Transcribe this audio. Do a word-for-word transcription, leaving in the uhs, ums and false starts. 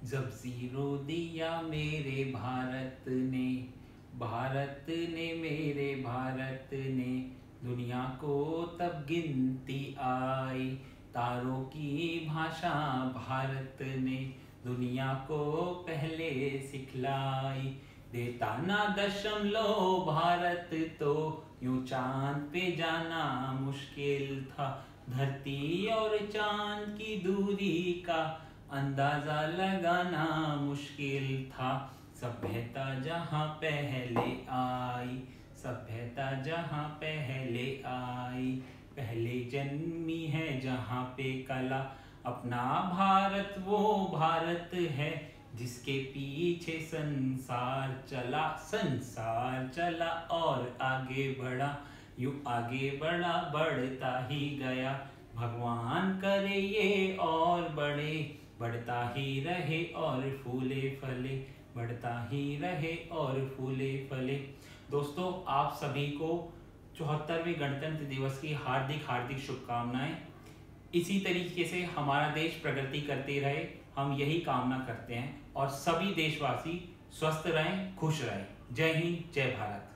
जब जीरो दिया मेरे भारत ने, भारत ने मेरे भारत ने, दुनिया को तब गिनती आई। तारों की भाषा भारत ने दुनिया को पहले सिखलाई। देता ना दशमलव भारत तो यूं चांद पे जाना मुश्किल था। धरती और चांद की दूरी का अंदाजा लगाना मुश्किल था। सभ्यता जहाँ पहले आई, सभ्यता जहाँ पहले आई, पहले जन्मी है जहाँ पे कला। अपना भारत वो भारत है जिसके पीछे संसार चला, संसार चला और आगे बढ़ा। यूं आगे बढ़ा बढ़ता ही गया। भगवान करे ये और बढ़े, बढ़ता ही रहे और फूले फले, बढ़ता ही रहे और फूले फले। दोस्तों, आप सभी को चौहत्तरवें गणतंत्र दिवस की हार्दिक हार्दिक शुभकामनाएं। इसी तरीके से हमारा देश प्रगति करते रहे, हम यही कामना करते हैं। और सभी देशवासी स्वस्थ रहें, खुश रहें। जय हिंद, जय भारत।